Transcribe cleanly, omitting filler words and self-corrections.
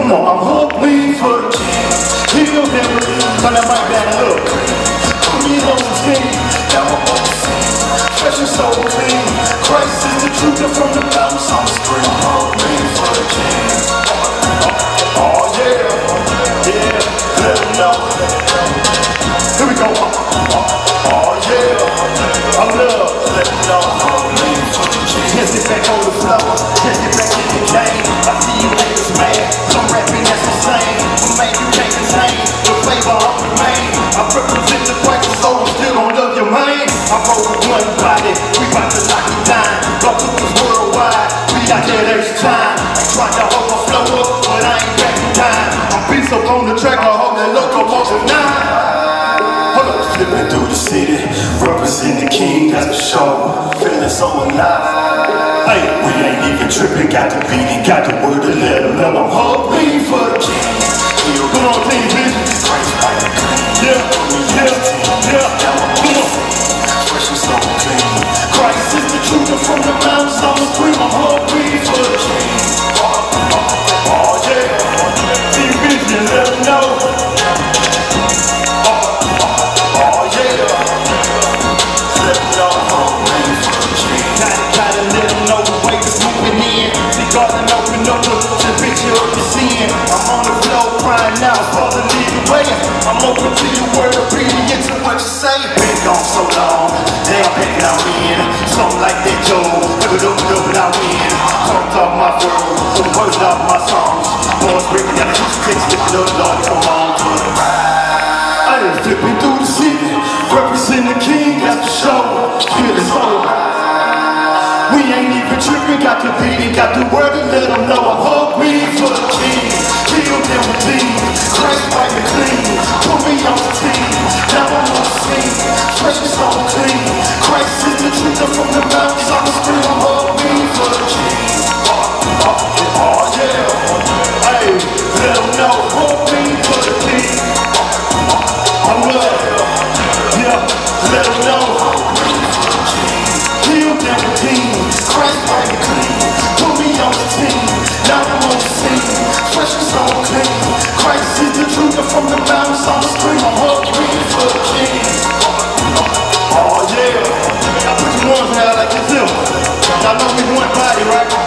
Come on, I'm hoping for the king. He'll never leave. Turn that mic down and look. Put me on the team. Now I'm on the scene. Fresh and so clean. Christ is the truth, and from the mountains on the street. I'm hoping for the king. Oh yeah, yeah, let him know. Here we go. Oh yeah, I love. Let him know. Hoping for the king. Just get back on the floor. Just get back in the game. I see you haters mad. Some rapping that's insane. But man, you can't contain the flavor of the main. I represent the Christ, so I'm still gon' love your man. I roll with one body. We bout to lock it down. Go to this worldwide. We out there every time. I tried to hold my flow up, but I ain't back in time. I'm beast up on the track. I hold that locomotive now. Hold up, flipping through the city. Represent the king, that's for sure. Feeling so alive. Hey, we ain't even tripping, got the beat and got the word to let them know I'm hoping for the king. Come on, team, bitch. Yeah, yeah, yeah. Come on. Fresh and so clean. Christ is the truth, and from the mountains on the scream, I'm hoping for the king. Oh yeah, team, bitch, you let them know. Oh yeah, let them know I'm hoping for the king. Gotta let them know the way it's moving in. See God and open up the picture of the sin. I'm on the floor crying out, Father, lead the way. I'm open to your word, obedient to what you say. Been gone so long, now I'm back and I win. Something like that, Joe. Never do it and I win. Talked off my words, some words off my songs. Boys breaking down the sticks, lifting up, Lord, come on to the ride. I done flipping through the city, represent the king, that's the show. Feeling so high. We ain't even tripping, got the beat and got the word to let them know I'm hungry for the king. Heal them with team, Christ wipe me clean. Put me on the team, now I'm on the scene. Fresh and so clean, Christ is the truth, and from the mountains on the street, I'm hungry for the king. Oh yeah, hey, let them know, hungry for the king. I'm love, yeah, let them know, hungry for the king. Heal them with team, Christ wipe me clean. Put me on the team, now I'm on the scene. Fresh and so clean, Christ is the truth, and from the mountains on the street, I'm hungry for the king. Oh yeah, I put you ones out like this. Y'all know we one body, right?